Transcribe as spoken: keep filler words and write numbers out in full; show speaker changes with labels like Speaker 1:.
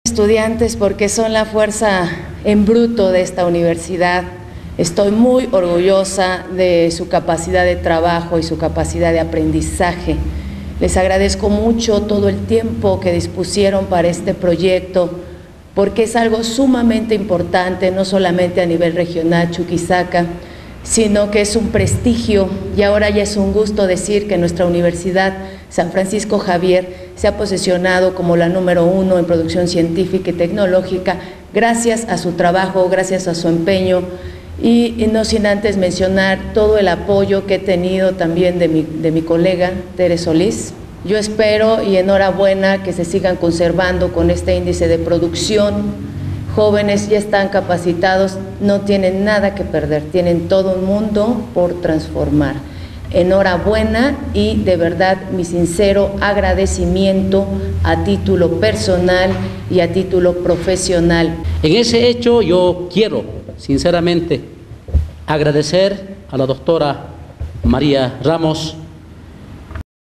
Speaker 1: Estudiantes, porque son la fuerza en bruto de esta universidad. Estoy muy orgullosa de su capacidad de trabajo y su capacidad de aprendizaje. Les agradezco mucho todo el tiempo que dispusieron para este proyecto, porque es algo sumamente importante, no solamente a nivel regional Chuquisaca, sino que es un prestigio, y ahora ya es un gusto decir que nuestra Universidad San Francisco Javier se ha posicionado como la número uno en producción científica y tecnológica gracias a su trabajo, gracias a su empeño, y, y no sin antes mencionar todo el apoyo que he tenido también de mi, de mi colega Tere Solís. Yo espero y enhorabuena que se sigan conservando con este índice de producción. Jóvenes ya están capacitados, no tienen nada que perder, tienen todo un mundo por transformar. Enhorabuena y de verdad mi sincero agradecimiento a título personal y a título profesional.
Speaker 2: En ese hecho yo quiero sinceramente agradecer a la doctora María Ramos